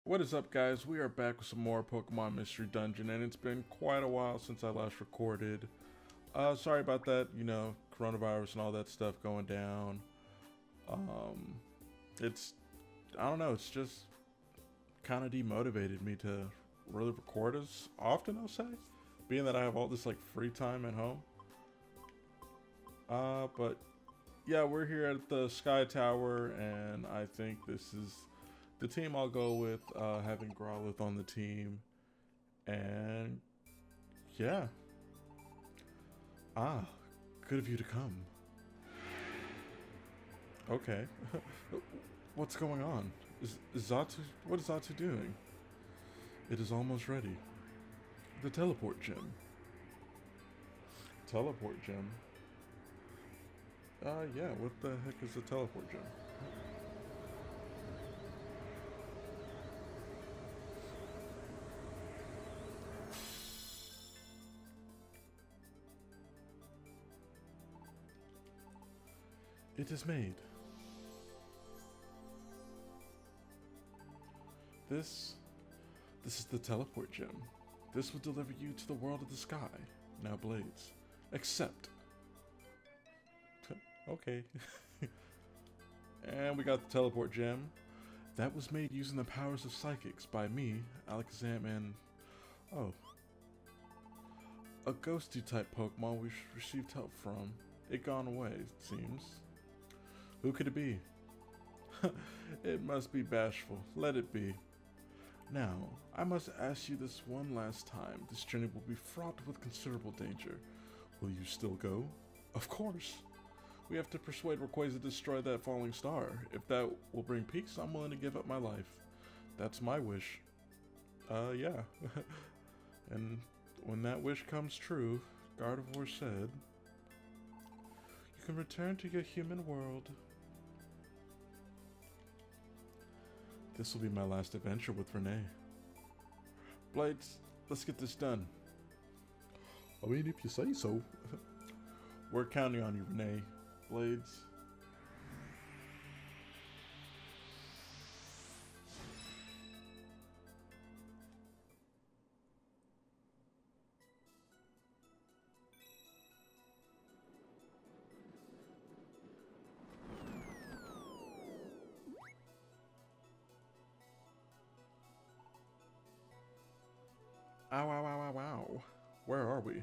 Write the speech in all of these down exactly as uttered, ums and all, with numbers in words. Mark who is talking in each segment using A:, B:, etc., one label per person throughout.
A: What is up, guys? We are back with some more Pokemon Mystery Dungeon, and it's been quite a while since I last recorded. Uh, sorry about that, you know, coronavirus and all that stuff going down. Um, it's, I don't know, it's just kind of demotivated me to really record as often, I'll say, being that I have all this, like, free time at home. Uh, but, yeah, we're here at the Sky Tower, and I think this is the team I'll go with, uh, having Growlithe on the team, and yeah. Ah, good of you to come. Okay. What's going on? Is, is Zatu, what is Zatu doing? It is almost ready. The teleport gem. Teleport gem? Uh, yeah, what the heck is the teleport gem? It is made. This, this is the teleport gem. This will deliver you to the world of the sky. Now, Bladez, accept. Okay. And we got the teleport gem. That was made using the powers of psychics by me, Alakazam, and oh, a ghosty type Pokemon we received help from. It gone away, it seems. Who could it be? It must be Bashful. Let it be. Now, I must ask you this one last time. This journey will be fraught with considerable danger. Will you still go? Of course. We have to persuade Rayquaza to destroy that falling star. If that will bring peace, I'm willing to give up my life. That's my wish. Uh, yeah. And when that wish comes true, Gardevoir said, you can return to your human world. This will be my last adventure with Renee. Bladez, let's get this done. I mean, if you say so. We're counting on you, Renee. Bladez. Ow, ow, ow, ow, ow. Where are we?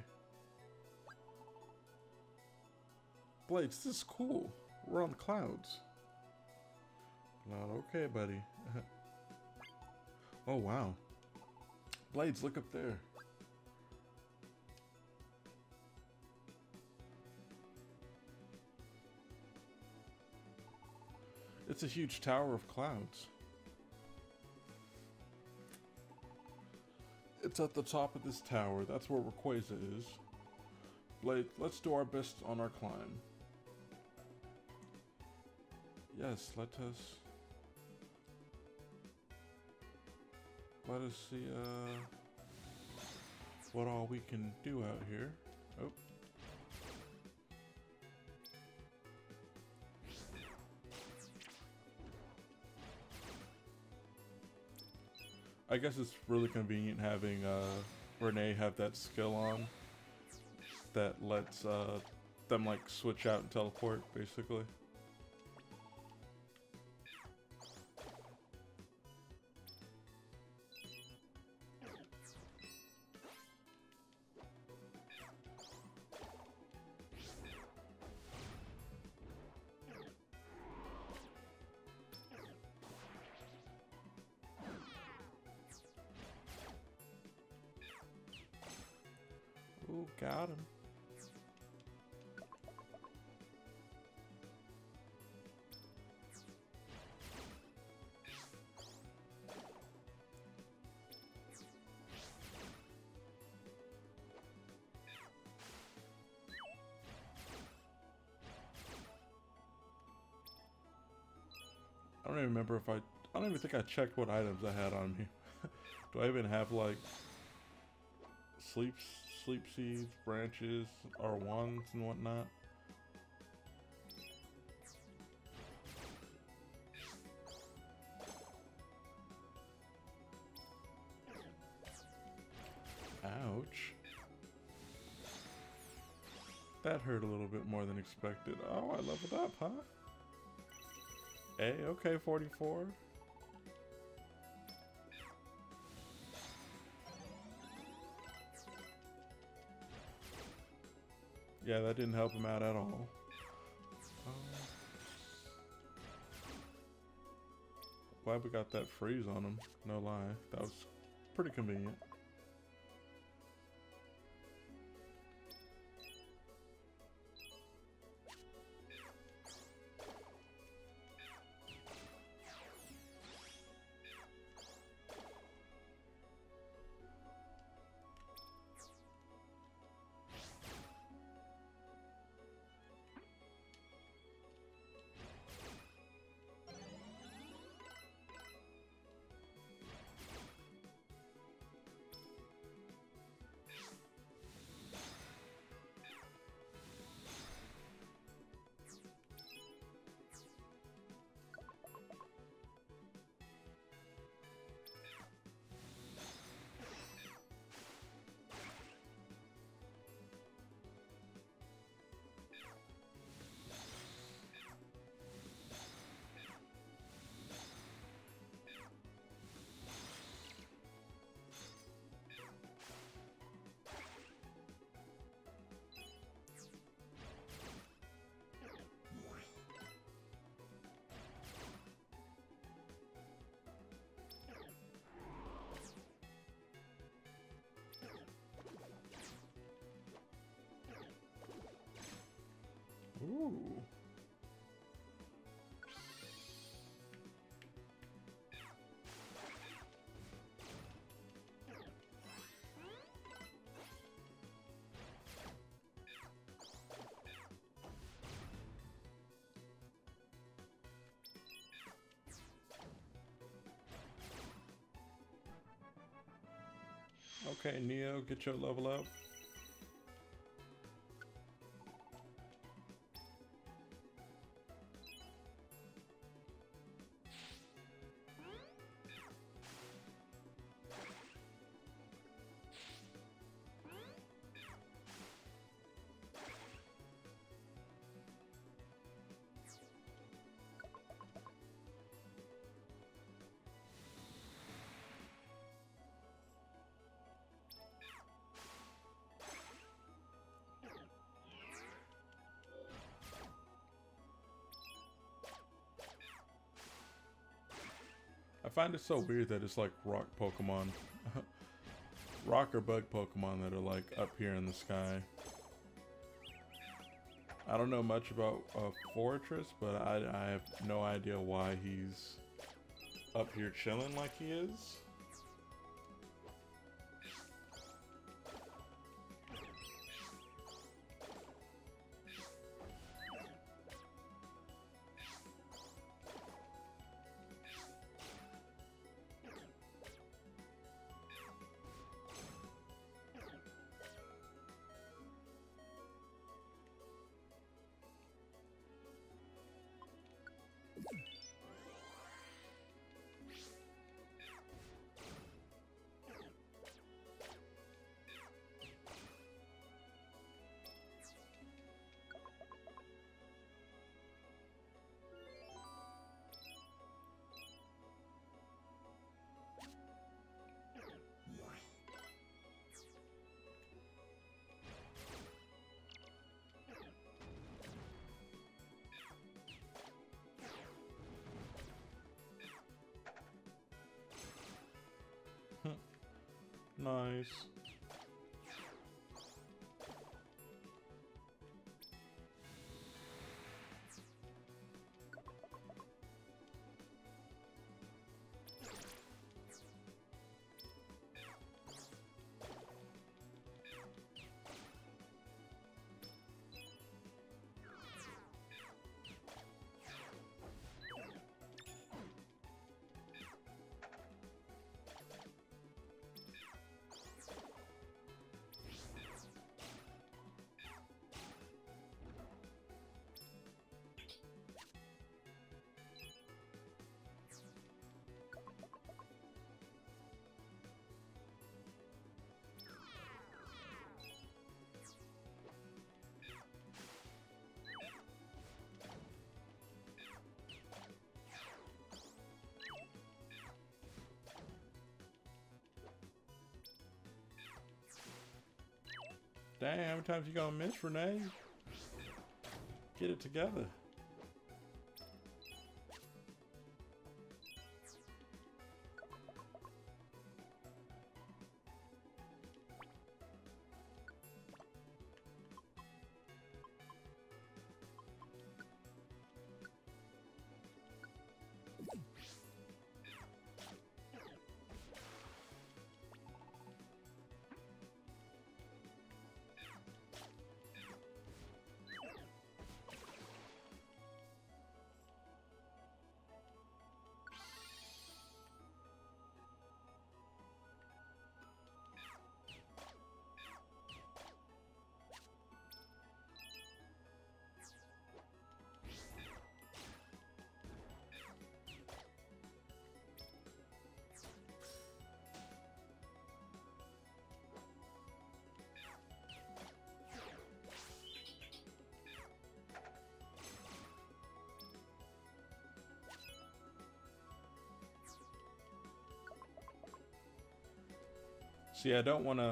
A: Bladez, this is cool. We're on the clouds. Not okay, buddy. Oh, wow. Bladez, look up there. It's a huge tower of clouds. It's at the top of this tower. That's where Rayquaza is. Bladez, let's do our best on our climb. Yes, let us... Let us see, uh... what all we can do out here. Oh. I guess it's really convenient having uh, Renee have that skill on that lets uh, them like switch out and teleport, basically. Ooh, got him. I don't even remember if I... I don't even think I checked what items I had on me. Do I even have, like, sleep, sleep seeds, branches, or wands and whatnot? Ouch. That hurt a little bit more than expected. Oh, I leveled up, huh? Hey, okay, forty-four. Yeah, that didn't help him out at all. Um, glad we got that freeze on him, no lie. That was pretty convenient. Ooh. Okay, Neo, get your level up. I find it so weird that it's like rock Pokemon. Rock or bug Pokemon that are like up here in the sky. I don't know much about uh, Fortress, but I, I have no idea why he's up here chilling like he is. Nice. Dang, how many times you gonna miss, Renee? Get it together. See, I don't want to.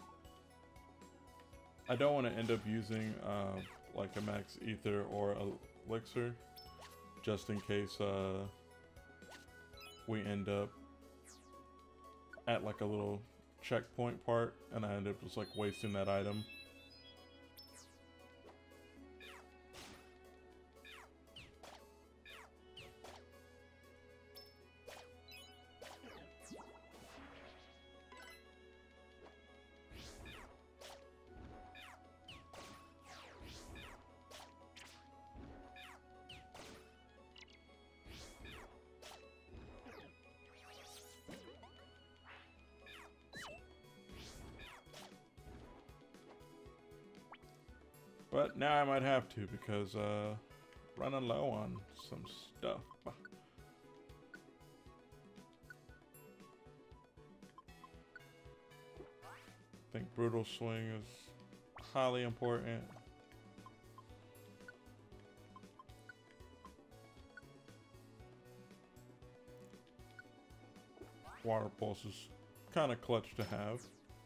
A: I don't want to end up using uh, like a max ether or elixir, just in case uh, we end up at like a little checkpoint part, and I end up just like wasting that item. But now I might have to because uh running low on some stuff. I think brutal swing is highly important. Water pulse is kind of clutch to have.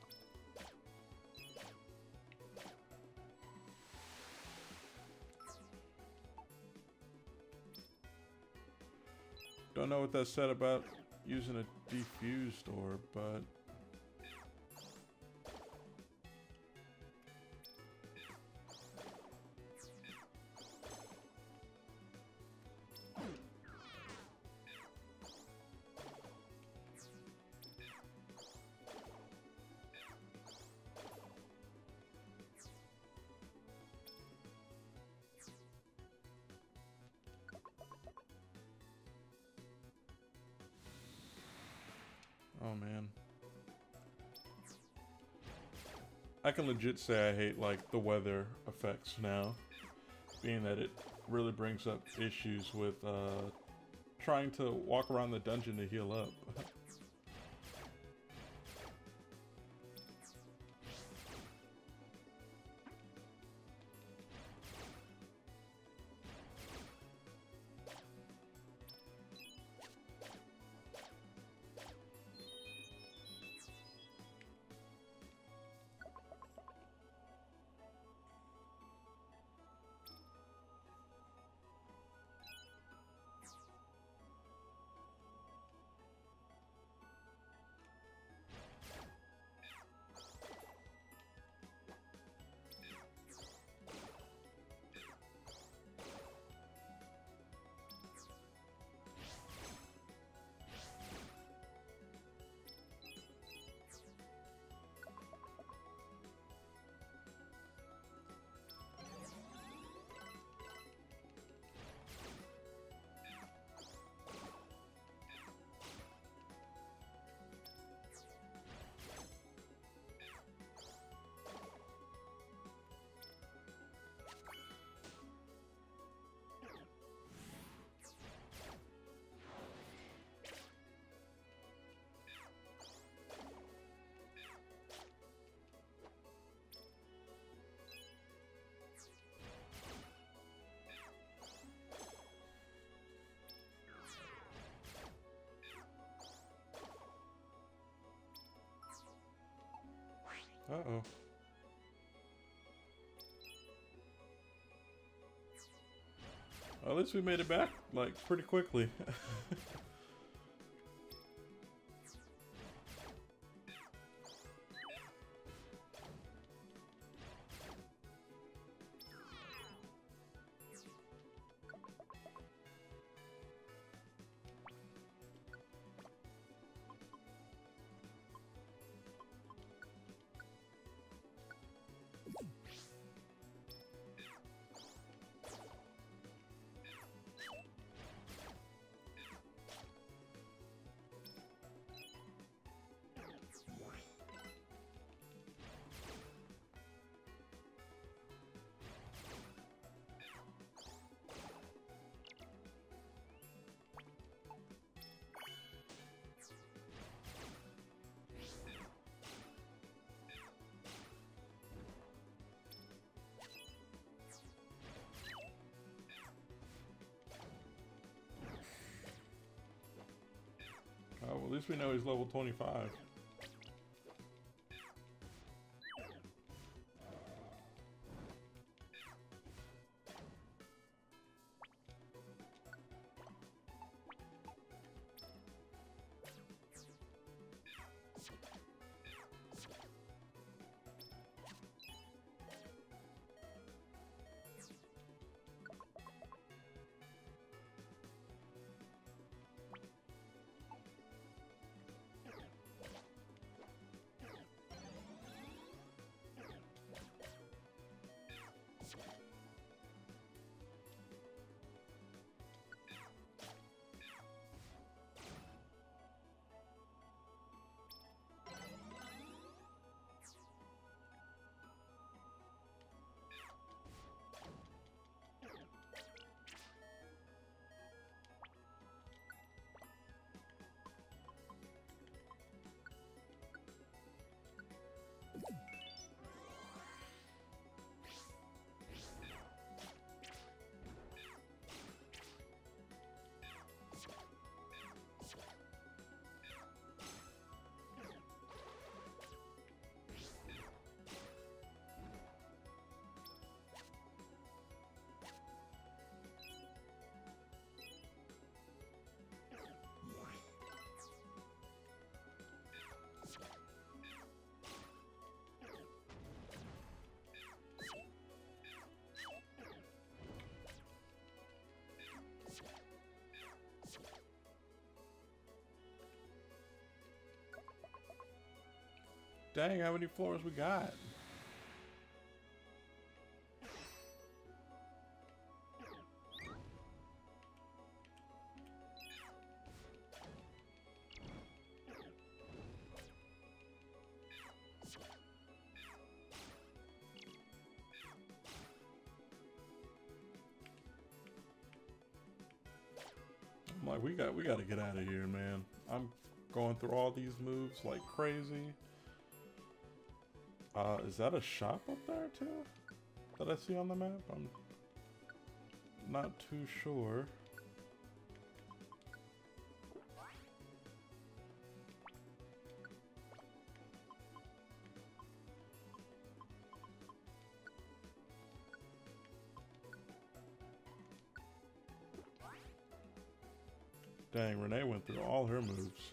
A: Don't know what that said about using a defused orb, but oh man. I can legit say I hate like the weather effects now, being that it really brings up issues with uh, trying to walk around the dungeon to heal up. Uh-oh. At least we made it back, like, pretty quickly. Oh, well, at least we know he's level twenty-five. Dang, how many floors we got? I'm like, we got we got to get out of here, man. I'm going through all these moves like crazy. Uh, is that a shop up there too? That I see on the map? I'm not too sure. Dang, Renee went through all her moves.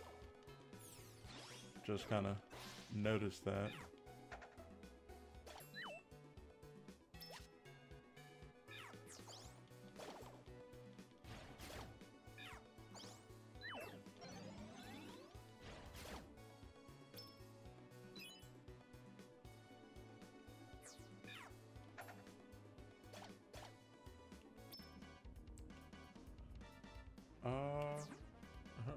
A: Just kind of noticed that. Uh, uh-huh.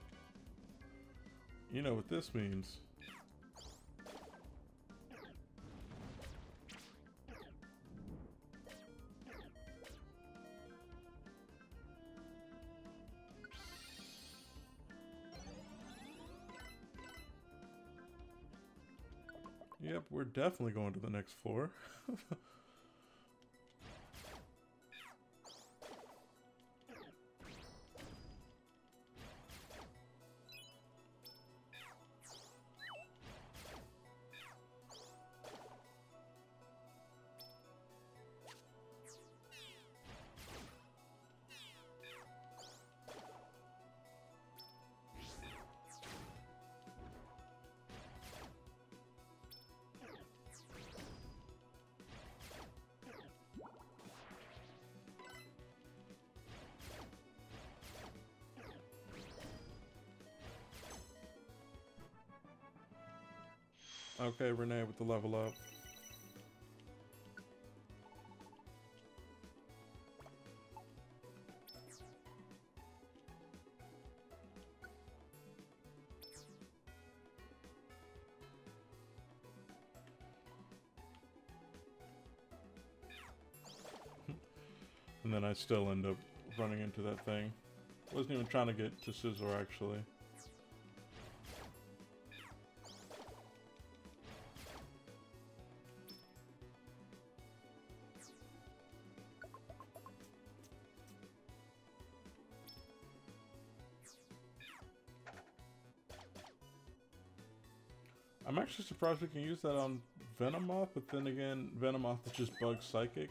A: You know what this means. Yep, we're definitely going to the next floor. Okay, Renee with the level up. And then I still end up running into that thing. Wasn't even trying to get to Scizor actually. I'm actually surprised we can use that on Venomoth, but then again, Venomoth is just Bug Psychic.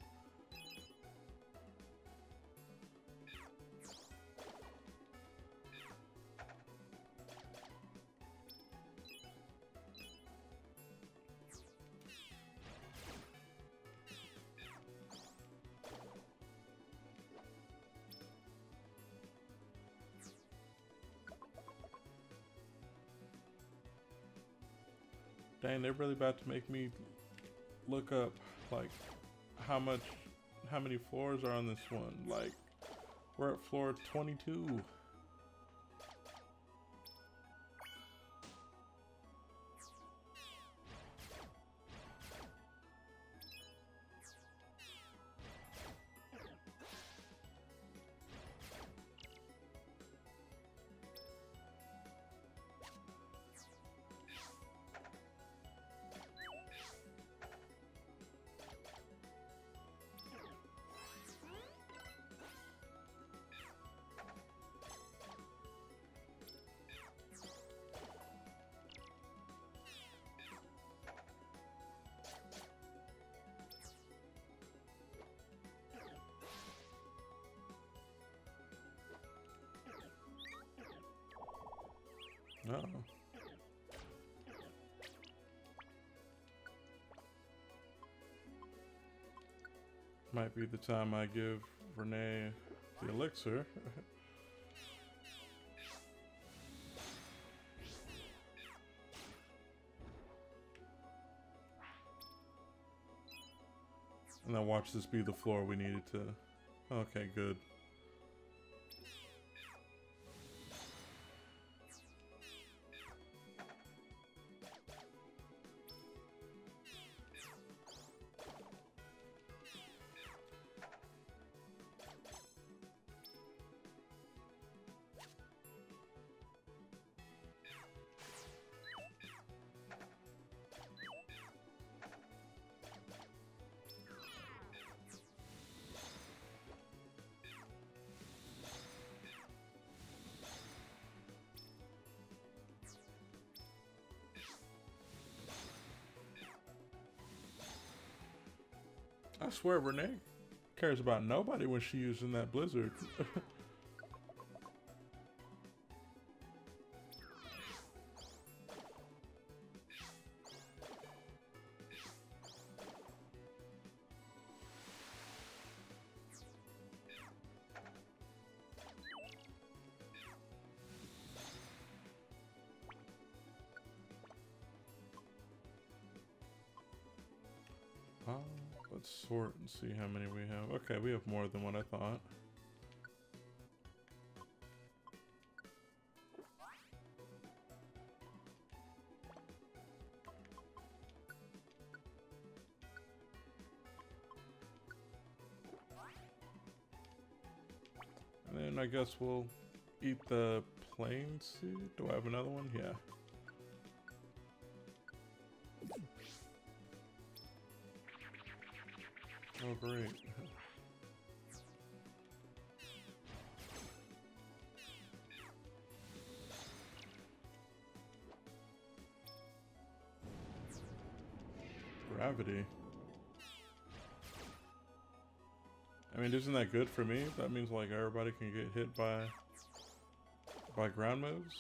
A: Dang, they're really about to make me look up, like, how much, how many floors are on this one. Like, we're at floor twenty-two. Uh-oh. Might be the time I give Renee the elixir. And then watch this be the floor we needed to. Okay, good. I swear Renee cares about nobody when she's using that blizzard. uh, let's sort and see how many we have. Okay, we have more than what I thought. And then I guess we'll eat the plain seed. Do I have another one? Yeah. Oh, great. Gravity. I mean, isn't that good for me? That means like everybody can get hit by by ground moves.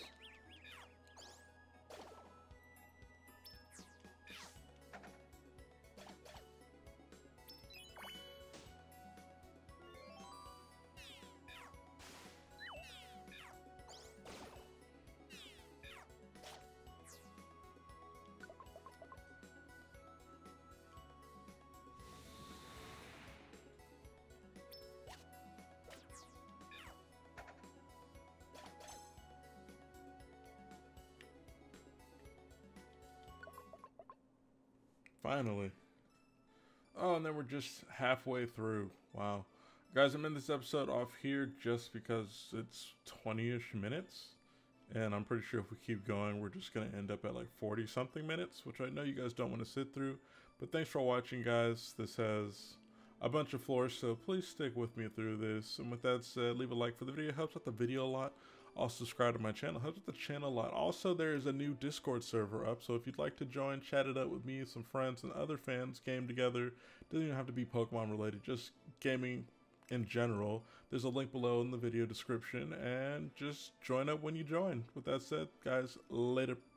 A: Finally. Oh, and then we're just halfway through. Wow. Guys, I'm in this episode off here just because it's twenty-ish minutes. And I'm pretty sure if we keep going, we're just going to end up at like forty something minutes, which I know you guys don't want to sit through. But thanks for watching, guys. This has a bunch of floors, so please stick with me through this. And with that said, leave a like for the video. It helps out the video a lot. Also, subscribe to my channel. It helps with the channel a lot. Also, there is a new Discord server up, so if you'd like to join, chat it up with me, some friends, and other fans, game together. Doesn't even have to be Pokemon related, just gaming in general. There's a link below in the video description, and just join up when you join. With that said, guys, later.